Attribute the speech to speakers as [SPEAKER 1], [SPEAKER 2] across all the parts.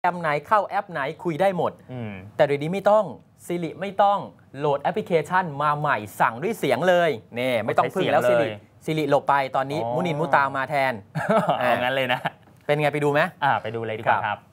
[SPEAKER 1] แอปไหนเข้าแอปไหนคุยได้หมดแต่เดี๋ยวนี้ไม่ต้องSiriไม่ต้องโหลดแอปพลิเคชันมาใหม่สั่งด้วยเสียงเลยนี่ไม่ต้องพึ่งแล้วSiriหลบไปตอนนี้มุนินมุตามาแทน
[SPEAKER 2] เอางั้นเลยนะ
[SPEAKER 1] เป็นไงไปดูไหม
[SPEAKER 2] ไปดูเลยดีกว่าครับ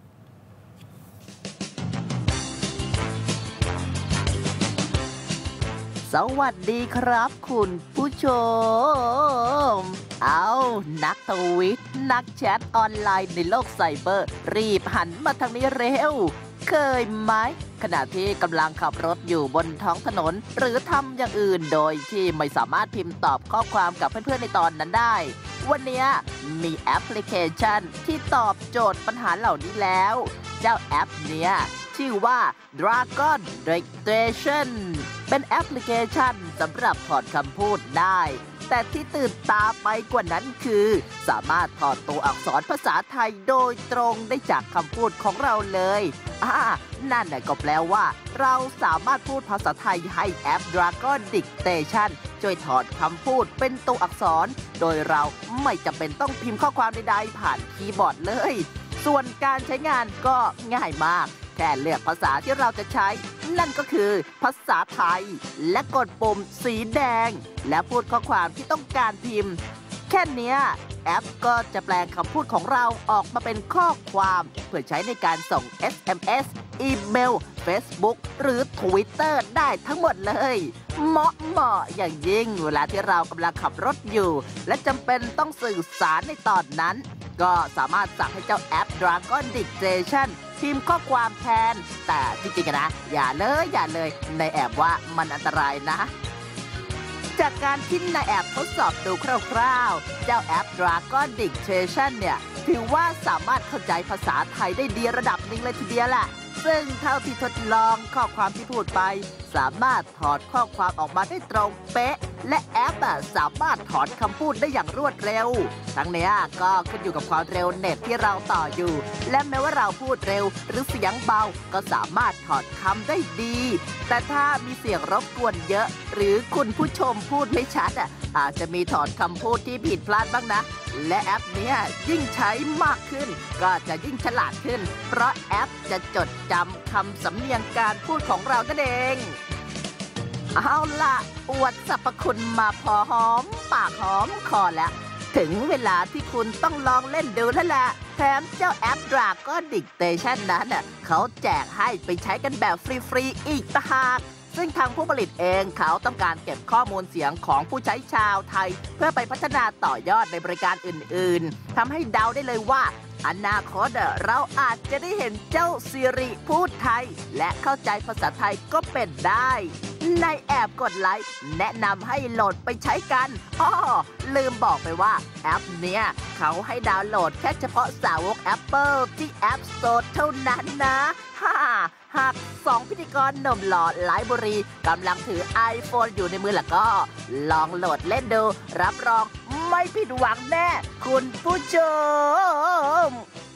[SPEAKER 3] สวัสดีครับคุณผู้ชมนักทวิตนักแชทออนไลน์ในโลกไซเบอร์รีบหันมาทางนี้เร็วเคยไหมขณะที่กำลังขับรถอยู่บนท้องถนนหรือทำอย่างอื่นโดยที่ไม่สามารถพิมพ์ตอบข้อความกับเพื่อนๆในตอนนั้นได้วันนี้มีแอปพลิเคชันที่ตอบโจทย์ปัญหาเหล่านี้แล้วเจ้าแอปเนี้ยชื่อว่า Dragon Dictation เป็นแอปพลิเคชันสำหรับถอดคำพูดได้แต่ที่ตื่นตาไปกว่านั้นคือสามารถถอดตัวอักษรภาษาไทยโดยตรงได้จากคำพูดของเราเลยนั่นก็แปลว่าเราสามารถพูดภาษาไทยให้แอป Dragon Dictation ช่วยถอดคำพูดเป็นตัวอักษรโดยเราไม่จำเป็นต้องพิมพ์ข้อความใดๆผ่านคีย์บอร์ดเลยส่วนการใช้งานก็ง่ายมากแค่เลือกภาษาที่เราจะใช้นั่นก็คือภาษาไทยและกดปุ่มสีแดงและพูดข้อความที่ต้องการพิมพ์แค่นี้แอปก็จะแปลงคำพูดของเราออกมาเป็นข้อความเพื่อใช้ในการส่ง SMS อีเมล Facebook หรือ Twitter ได้ทั้งหมดเลยเหมาะอย่างยิ่งเวลาที่เรากำลังขับรถอยู่และจำเป็นต้องสื่อสารในตอนนั้นก็สามารถสั่งให้เจ้าแอป Dragon Dictation พิมพ์ข้อความแทนแต่จริงๆนะอย่าเลยในแอบว่ามันอันตรายนะจากการที่ในแอปทดสอบดูคร่าวๆเจ้าแอป Dragon Dictation เนี่ยถือว่าสามารถเข้าใจภาษาไทยได้ดีระดับหนึ่งเลยทีเดียวแหละซึ่งเท่าที่ทดลองข้อความที่พูดไปสามารถถอดข้อความออกมาได้ตรงเป๊ะและแอปสามารถถอนคำพูดได้อย่างรวดเร็วทั้งนี้ก็ขึ้นอยู่กับความเร็วเน็ตที่เราต่ออยู่และแม้ว่าเราพูดเร็วหรือเสียงเบาก็สามารถถอดคำได้ดีแต่ถ้ามีเสียงรบกวนเยอะหรือคุณผู้ชมพูดไม่ชัดอาจจะมีถอดคำพูดที่ผิดพลาดบ้างนะและแอปนี้ยิ่งใช้มากขึ้นก็จะยิ่งฉลาดขึ้นเพราะแอปจะจดจำคำสำเนียงการพูดของเรานั่นเองเอาล่ะอวดสรรพคุณมาพอหอมปากหอมคอแล้วถึงเวลาที่คุณต้องลองเล่นดูแล้วแหละแถมเจ้าแอป Dragon Dictation นั้นเขาแจกให้ไปใช้กันแบบฟรีๆอีกต่างหากซึ่งทางผู้ผลิตเองเขาต้องการเก็บข้อมูลเสียงของผู้ใช้ชาวไทยเพื่อไปพัฒนาต่อยอดในบริการอื่นๆทำให้เดาได้เลยว่าอนาคตเราอาจจะได้เห็นเจ้าSiriพูดไทยและเข้าใจภาษาไทยก็เป็นได้ในแอบกดไลค์แนะนำให้โหลดไปใช้กันลืมบอกไปว่าแอปเนี้ยเขาให้ดาวน์โหลดแค่เฉพาะสาวก Apple ที่ App Store เท่านั้นนะหาก2พิธีกรหนุ่มหล่อหลายบุรีกำลังถือ iPhone อยู่ในมือล่ะก็ลองโหลดเล่นดูรับรองไม่ผิดหวังแน่คุณผู้ชม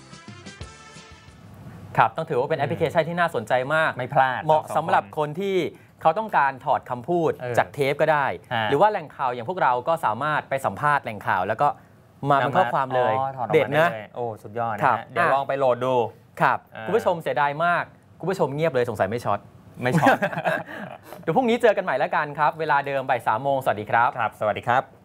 [SPEAKER 1] ครับต้องถือว่าเป็นแอปพลิเคชันที่น่าสนใจมาก
[SPEAKER 2] ไม่พลาด
[SPEAKER 1] เหมาะสำหรับคนที่เขาต้องการถอดคำพูดจากเทปก็ได้หรือว่าแหล่งข่าวอย่างพวกเราก็สามารถไปสัมภาษณ์แหล่งข่าวแล้วก็มาเป็นข้อความเลยเด็ดนะ
[SPEAKER 2] โอ้สุดยอดนะเดี๋ยวลองไปโหลดดู
[SPEAKER 1] ครับคุณผู้ชมเสียดายมากคุณผู้ชมเงียบเลยสงสัยไม่ช็อต
[SPEAKER 2] เดี๋ยว
[SPEAKER 1] พรุ่งนี้เจอกันใหม่แล้วกันครับเวลาเดิมบ่าย 3 โมงสวัสดีครับ
[SPEAKER 2] สวัสดีครับ